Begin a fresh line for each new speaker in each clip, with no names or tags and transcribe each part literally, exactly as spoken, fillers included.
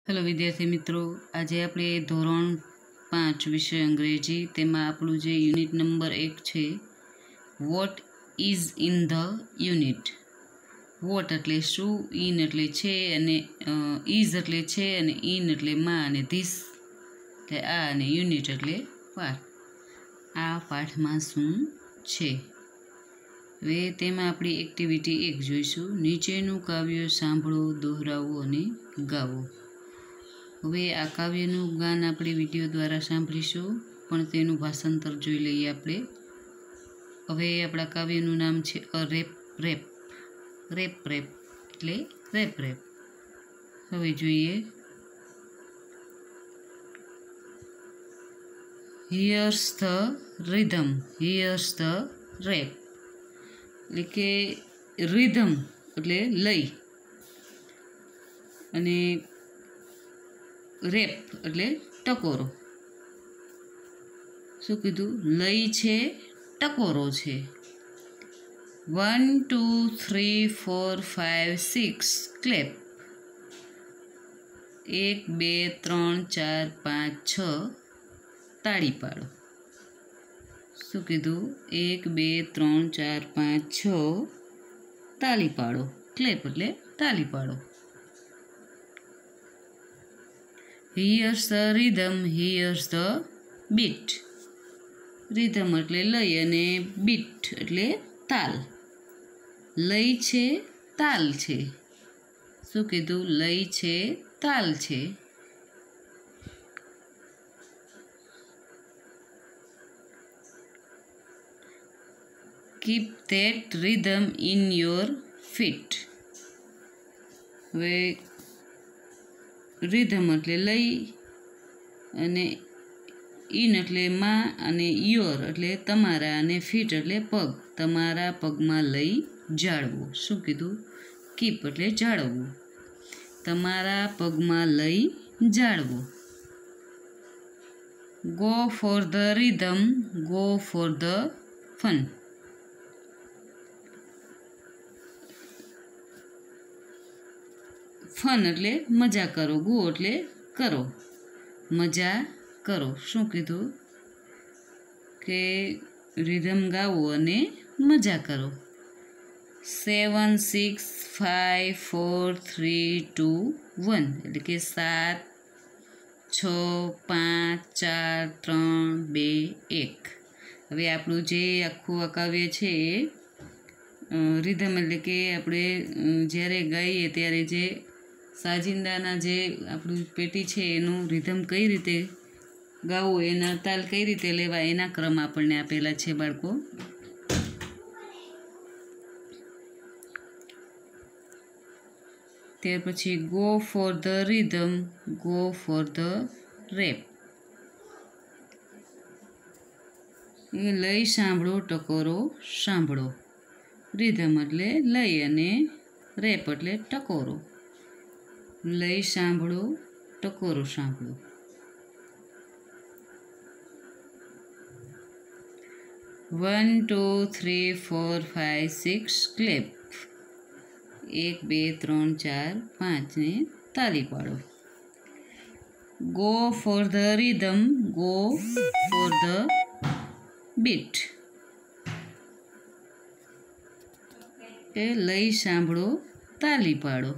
Hello विद्यार्थी मित्रों, आज આપણે ધોરણ પાંચ વિષય અંગ્રેજી તેમાં આપણું જે યુનિટ નંબર એક છે what is in the unit. What એટલે શું, ઇન એટલે છે અને ઇઝ એટલે છે અને ઇન એટલે માં અને ધીસ એટલે આ અને યુનિટ એટલે પાઠ. આ પાઠમાં શું છે? હવે તેમાં આપણી એક્ટિવિટી એક જોઈશું. નીચેનું કાવ્ય સાંભળો, દોહરાવો અને ગાવો. હવે આ કાવ્યનું ગાન આપણે વિડીયો દ્વારા સાંભળીશું, પણ તેનું ભાષાંતર જોઈ લઈએ આપણે. હવે આપણા કાવ્યનું નામ છે a rap rap. Rap rap એટલે રેપ રેપ. હવે જોઈએ. Here's the rhythm, here's the rap. એટલે કે રિધમ એટલે લય અને રેપ એટલે ટકોરો. શું કીધું? લય છે, ટકોરો છે. One two three four five six clap. એક બે ત્રણ ચાર પાંચ છ તાળી પાડો. શું કીધું? એક બે ત્રણ ચાર પાંચ છ તાળી પાડો. ક્લેપ એટલે તાળી પાડો. Here's the rhythm, here's the beat. Rhythm એટલે લય અને beat એટલે તાલ. લય છે, તાલ છે. શું કીધું? લય છે, તાલ છે. Keep that rhythm in your feet. હવે રિધમ એટલે લય અને ઇન એટલે માં અને યોર એટલે તમારા અને ફીટ એટલે પગ. તમારા પગમાં લય જાળવો. શું કીધું? કીપ એટલે જાળવવું. તમારા પગમાં લય જાળવો. Go for the rhythm, go for the fun. Fun એટલે મજા કરો. ગો એટલે કરો, મજા કરો. શું કીધું? કે રિધમ ગાવો અને મજા કરો. Seven six five four three two one એટલે કે સાત છ પાંચ ચાર ત્રણ બે એક. હવે આપણું જે આખું આ કાવ્ય છે એ રિધમ એટલે કે આપણે જ્યારે ગાઈએ ત્યારે જે સાજિંદાના જે આપણું પેટી છે એનું રિધમ કઈ રીતે ગાવું, એના તાલ કઈ રીતે લેવા, એના ક્રમ આપણને આપેલા છે બાળકો. ત્યાર પછી go for the rhythm, go for the rap. લય સાંભળો, ટકોરો સાંભળો. રિધમ એટલે લય અને રેપ એટલે ટકોરો. લય સાંભળો, ટકોરો સાંભળો. One two three four five six clap. એક બે ત્રણ ચાર પાંચ ને તાળી પાડો. Go for the rhythm, go for the beat. કે લય સાંભળો, તાળી પાડો.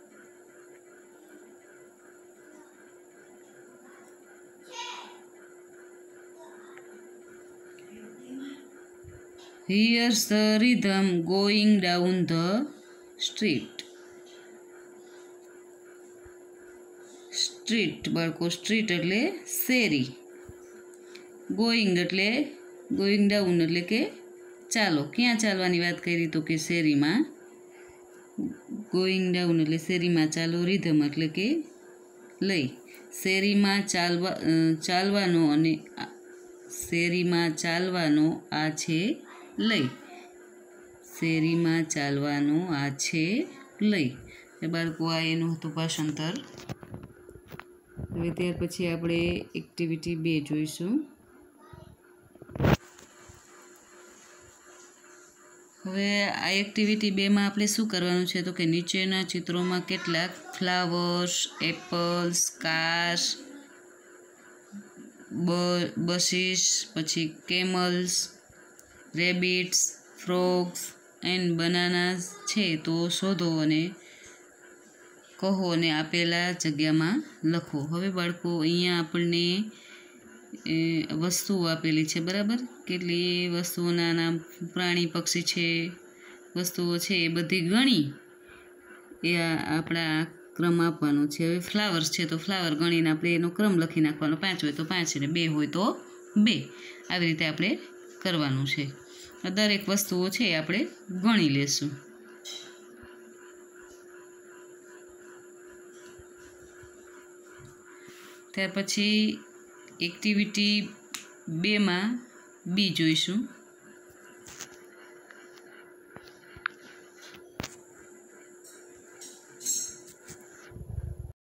Here's the rhythm going down the street. Street બાળકો, સ્ટ્રીટ એટલે શેરી. ગોઈંગ એટલે ગોઈંગ ડાઉન એટલે કે ચાલો. ક્યાં ચાલવાની વાત કરી તો કે શેરીમાં. ગોઈંગ ડાઉન એટલે શેરીમાં ચાલો. રિધમ એટલે કે લય. શેરીમાં ચાલવા ચાલવાનો અને શેરીમાં ચાલવાનો આ છે લય. શેરીમાં ચાલવાનો આ છે લય. એ બાળકો આ એનું હતું ભાષાંતર. હવે ત્યાર પછી આપણે એક્ટિવિટી બે જોઈશું. હવે આ એક્ટિવિટી બેમાં આપણે શું કરવાનું છે તો કે નીચેના ચિત્રોમાં કેટલાક ફ્લાવર્સ, એપલ્સ, કાર્સ, બસીસ, પછી camels, rabbits, frogs and bananas છે તો શોધો અને કહો અને આપેલા જગ્યામાં લખો. હવે બાળકો અહીંયા આપણને વસ્તુઓ આપેલી છે, બરાબર? કેટલી વસ્તુઓના નામ, પ્રાણી પક્ષી છે, વસ્તુઓ છે એ બધી ગણી એ આપણા ક્રમ આપવાનો છે. હવે ફ્લાવર્સ છે તો ફ્લાવર ગણીને આપણે એનો ક્રમ લખી નાખવાનો. પાંચ હોય તો પાંચ અને બે હોય તો બે. આવી રીતે આપણે કરવાનું છે. દરેક વસ્તુઓ છે એ આપણે ગણી લેશું. ત્યાર પછી એક્ટિવિટી બેમાં બી જોઈશું.